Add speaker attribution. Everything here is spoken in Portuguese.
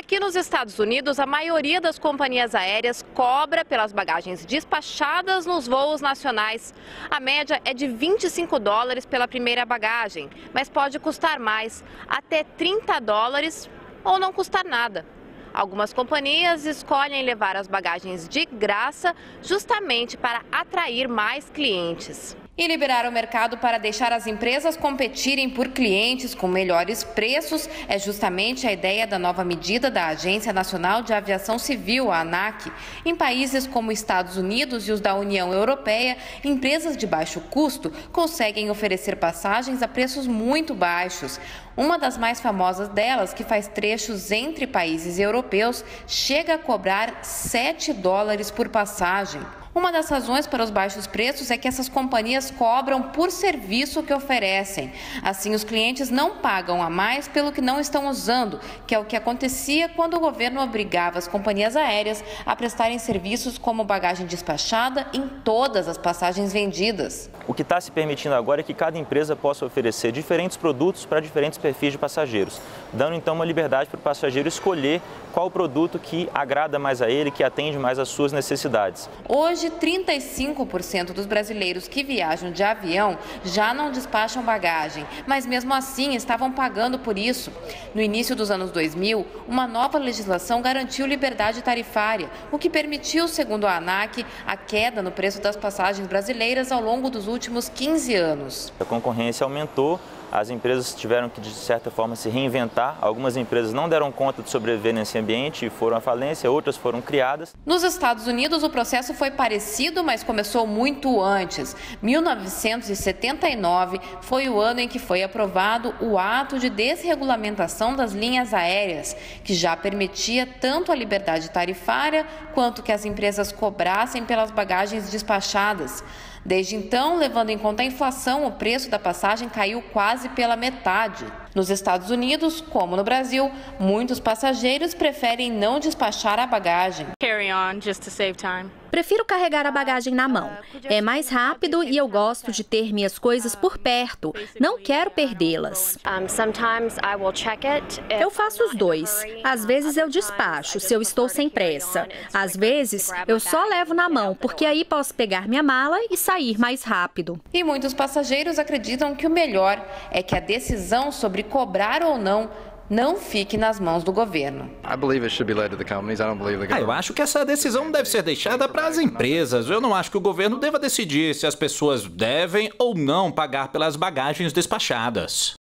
Speaker 1: Aqui nos Estados Unidos, a maioria das companhias aéreas cobra pelas bagagens despachadas nos voos nacionais. A média é de $25 pela primeira bagagem, mas pode custar mais, até $30 ou não custar nada. Algumas companhias escolhem levar as bagagens de graça justamente para atrair mais clientes. E liberar o mercado para deixar as empresas competirem por clientes com melhores preços é justamente a ideia da nova medida da Agência Nacional de Aviação Civil, a ANAC. Em países como Estados Unidos e os da União Europeia, empresas de baixo custo conseguem oferecer passagens a preços muito baixos. Uma das mais famosas delas, que faz trechos entre países europeus, chega a cobrar $7 por passagem. Uma das razões para os baixos preços é que essas companhias cobram por serviço que oferecem. Assim, os clientes não pagam a mais pelo que não estão usando, que é o que acontecia quando o governo obrigava as companhias aéreas a prestarem serviços como bagagem despachada em todas as passagens vendidas.
Speaker 2: O que está se permitindo agora é que cada empresa possa oferecer diferentes produtos para diferentes perfis de passageiros, dando então uma liberdade para o passageiro escolher qual o produto que agrada mais a ele, que atende mais às suas necessidades.
Speaker 1: Hoje, 35% dos brasileiros que viajam de avião já não despacham bagagem, mas mesmo assim estavam pagando por isso. No início dos anos 2000, uma nova legislação garantiu liberdade tarifária, o que permitiu, segundo a ANAC, a queda no preço das passagens brasileiras ao longo dos últimos 15 anos.
Speaker 2: A concorrência aumentou. As empresas tiveram que, de certa forma, se reinventar. Algumas empresas não deram conta de sobreviver nesse ambiente e foram à falência, outras foram criadas.
Speaker 1: Nos Estados Unidos, o processo foi parecido, mas começou muito antes. 1979 foi o ano em que foi aprovado o Ato de Desregulamentação das Linhas Aéreas, que já permitia tanto a liberdade tarifária quanto que as empresas cobrassem pelas bagagens despachadas. Desde então, levando em conta a inflação, o preço da passagem caiu quase pela metade. Nos Estados Unidos, como no Brasil, muitos passageiros preferem não despachar a bagagem.
Speaker 3: Prefiro carregar a bagagem na mão. É mais rápido e eu gosto de ter minhas coisas por perto. Não quero perdê-las. Eu faço os dois. Às vezes eu despacho, se eu estou sem pressa. Às vezes eu só levo na mão, porque aí posso pegar minha mala e sair mais rápido.
Speaker 1: E muitos passageiros acreditam que o melhor é que a decisão sobre cobrar ou não fique nas mãos do governo.
Speaker 4: Eu acho que essa decisão deve ser deixada para as empresas. Eu não acho que o governo deva decidir se as pessoas devem ou não pagar pelas bagagens despachadas.